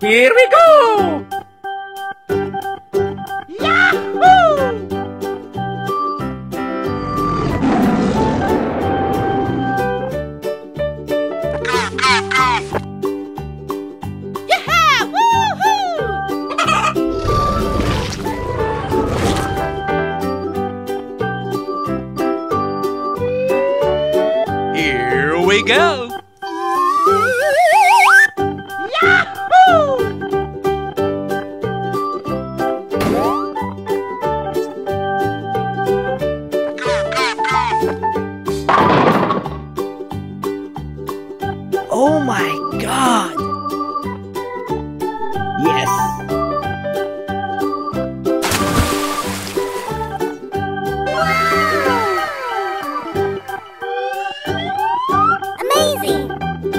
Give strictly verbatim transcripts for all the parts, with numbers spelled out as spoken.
Here we go! Yahoo! Yeah! Woohoo! Here we go! Oh my God! Yes! Wow! Amazing!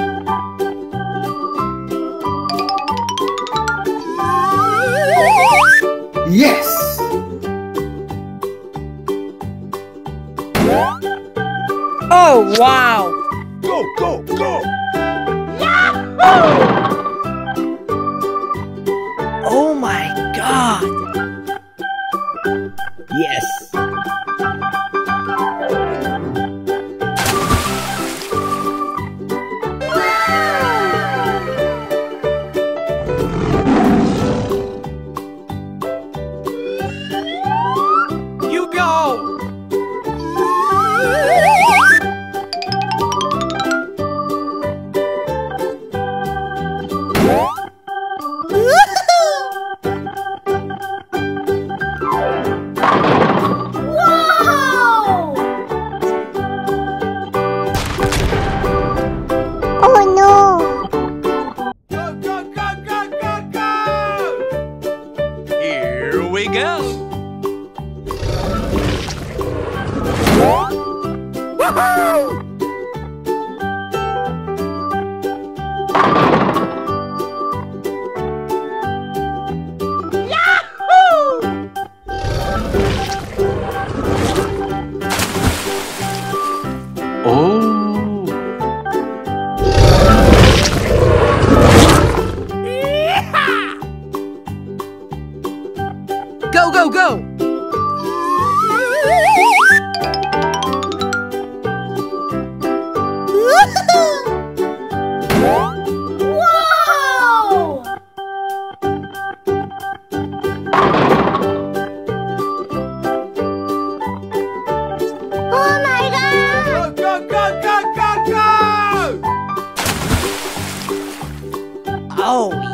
Yes! Oh wow! Go, go, go! Oh my God! Yes! You go! Here we go! Woohoo! Yahoo! Oh! Go, go, go! Whoa! Oh my God! Go, go, go, go, go, go! Oh